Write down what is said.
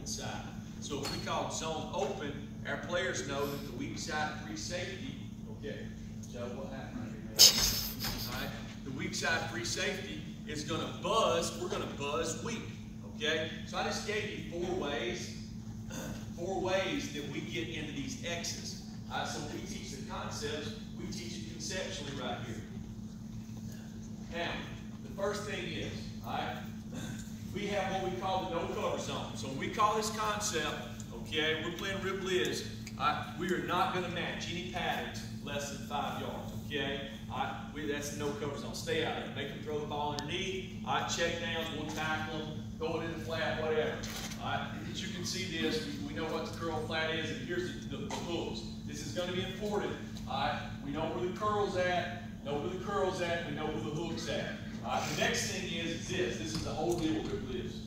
inside. So if we call zone open, our players know that the weak side free safety, okay, Joe, what happened right here, man? All right, the weak side free safety is going to buzz, we're going to buzz weak, okay? So I just gave you four ways that we get into these X's. All right, so when we teach the concepts, we teach it conceptually right here. Now, the first thing is, all right, we have what we call the no cover zone. So when we call this concept, okay, we're playing Rib Liz, all right, we are not going to match any patterns less than 5 yards, okay? All right, that's the no cover zone. Stay out there. Make them throw the ball underneath. All right, check downs, we'll tackle them, throw it in the flat, whatever. All right, as you can see this, we know what the curl flat is, and here's the hooks. This is going to be important. All right, we know where the curl's at, we know where the hook's at. All right, the next thing is this. This is the whole deal with Rib Liz.